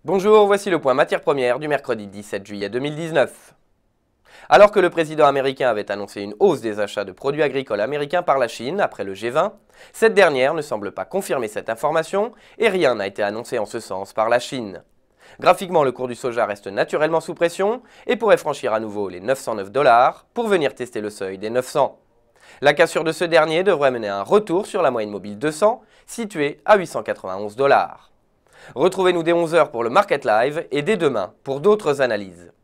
Bonjour, voici le point matières premières du mercredi 17 juillet 2019. Alors que le président américain avait annoncé une hausse des achats de produits agricoles américains par la Chine après le G20, cette dernière ne semble pas confirmer cette information et rien n'a été annoncé en ce sens par la Chine. Graphiquement, le cours du soja reste naturellement sous pression et pourrait franchir à nouveau les 909 $ pour venir tester le seuil des 900. La cassure de ce dernier devrait mener à un retour sur la moyenne mobile 200, située à 891 $. Retrouvez-nous dès 11 h pour le Market Live et dès demain pour d'autres analyses.